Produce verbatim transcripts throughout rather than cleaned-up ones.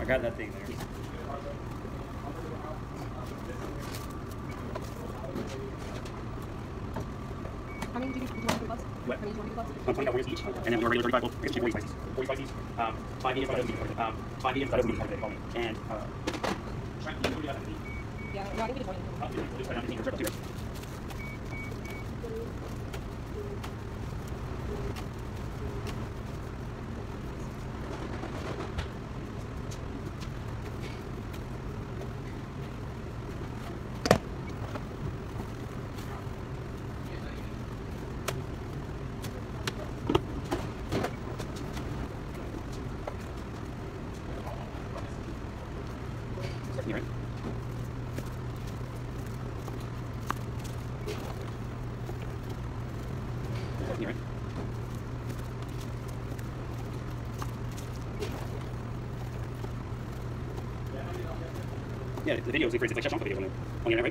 got that thing there. How many do you, do you want to do gloves? What? How many do you want to do gloves? Um, twenty Californias each, and then we're regular thirty-five. We'll get forty spices. forty spices. Um, five medium, five medium, um, five medium, five medium, five medium, and uh, shrimp. You do that. Yeah, no, I think we did twenty. Oh, we'll just cut down fifteen for circle two. Right? Right? Yeah, the video is like, it's like chef video on the, on the internet, right?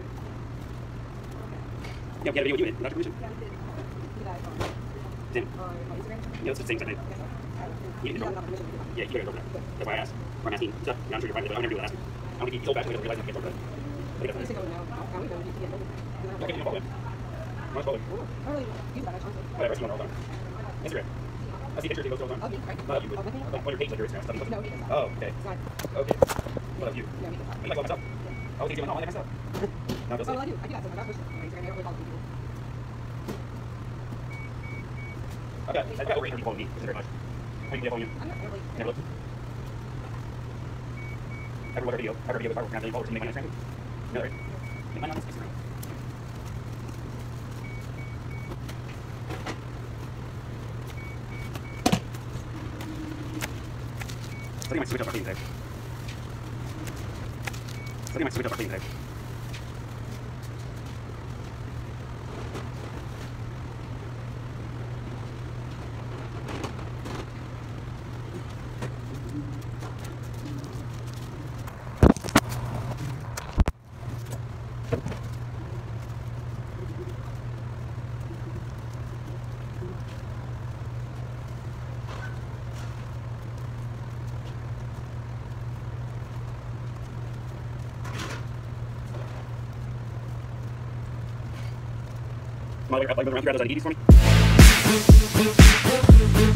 Yeah, we had a video with you in it, without your permission. Yeah, we did. We did that on, Did on my Instagram. yeah, it's the same thing. Okay, so I You didn't know? Yeah, you gotta go over that. That's why I asked. Or I'm asking. So, I'm sure you're right, but I'll never be able to ask you. I'm gonna keep so back until we realize I can't talk about it. I used to go now. Now we don't need to get over. Okay, you can follow him. I'm not following. I don't really use that much, honestly. Whatever, I see you on all the time. Instagram. I see pictures of you all the time. Oh, you, right? Not of you, but Oh, with me? like, on your page, like your Instagram stuff. No, he does not. Oh, okay. It's not. Okay. What of you? Yeah, me too. You like all myself? I was easy on all, I like myself. Not Oh, well, I do. I do that sometimes. I push it on my Instagram. I don't really follow people. I've got, I've got over eight hundred people following me, which is very much. How many people follow you? I'm not really. Never looked. Every other video, every video with artwork, and then followers to make my Instagram. No, right? Make mine on Instagram. I think I might switch up our cleaning today. I think I might switch up our cleaning today. Like, like, around here, I those like eighties for me.